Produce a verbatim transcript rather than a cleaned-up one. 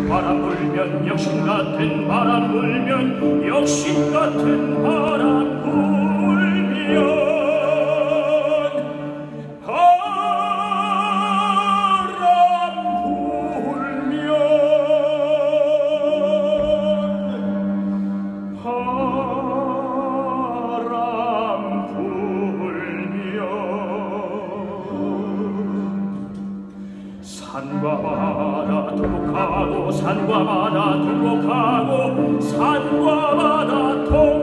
바람 불면 역신 같은 바람 불면 역신 같은 바람 불면 산과 바다 두고 가고 산과 바다 두고 가고 산과 바다 통